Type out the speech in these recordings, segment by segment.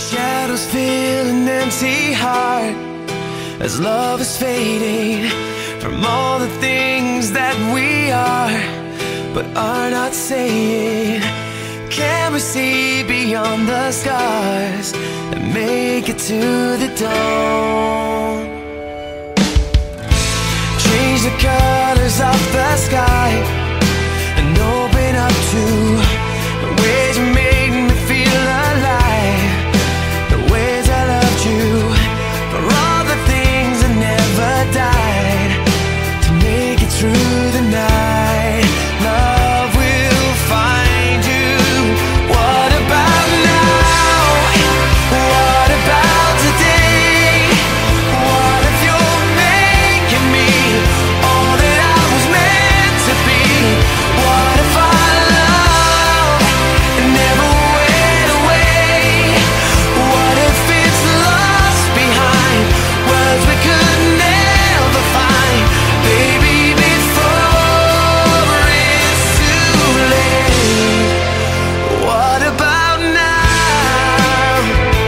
Shadows fill an empty heart as love is fading from all the things that we are but are not saying. Can we see beyond the scars and make it to the dawn? Change the colors of the sky and open up to the ways you made me feel alive, the ways I loved you, for all the things that never died, to make it through the night. Love will find you. What about now? What about today? What if you're making me all that I was meant to be? What if our love never went away? What if it's lost behind words we could never find? Baby, before it's too late. What about now?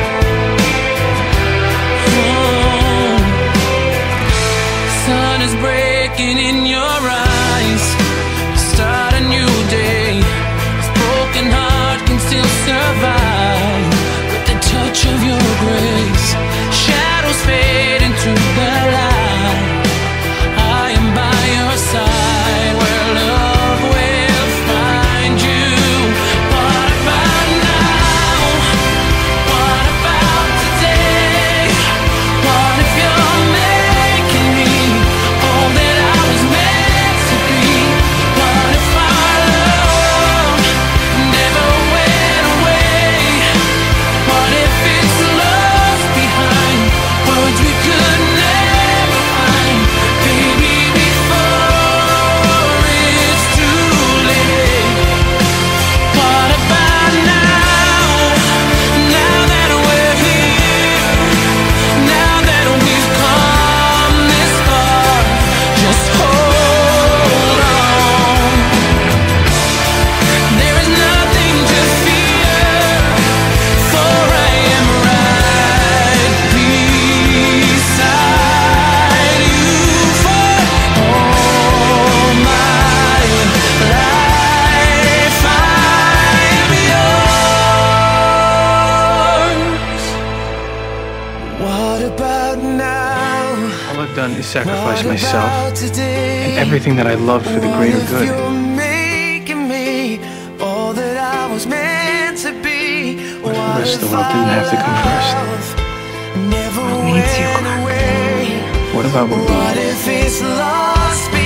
Sun is breaking in your eyes. Start a new day. This broken heart can still survive with the touch of your grace. Shadows fade into the light. I am by your side where love will find you. What about now? What about today? What if you're making me all that I was meant to be? What if our love never went away? What if it's lost behind words we could never find? Baby, before it's too late. What about now? Now that we're here, now that we've come this far, just hold on. There is nothing to fear, for I am right beside you for all my life. I am yours. What about now? All I've done is sacrifice What myself about today? and everything that I love for the greater What if good. you're making me all that I was meant to be? What if the rest of the world didn't have to come first? Never What needs you, went Kreuk? away. What about what we What if it's lost